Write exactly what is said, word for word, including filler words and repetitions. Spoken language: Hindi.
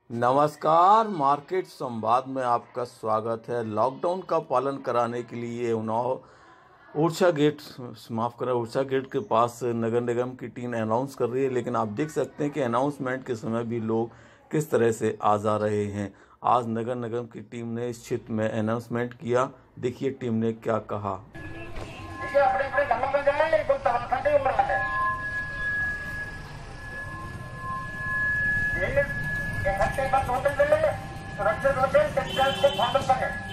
नमस्कार, मार्केट संवाद में आपका स्वागत है। लॉकडाउन का पालन कराने के लिए उन्नाव ओरछा गेट माफ़ करें ओरछा गेट के पास नगर निगम की टीम अनाउंस कर रही है, लेकिन आप देख सकते हैं कि अनाउंसमेंट के समय भी लोग किस तरह से आ जा रहे हैं। आज नगर निगम की टीम ने इस क्षेत्र में अनाउंसमेंट किया। देखिए टीम ने क्या कहा। अपने अपने घरों में जाए, कोई तमाशा नहीं हो रहा है। ये घंटे बंद होते हुए सुरक्षित होते टेक्सटाइल को फॉलो करें।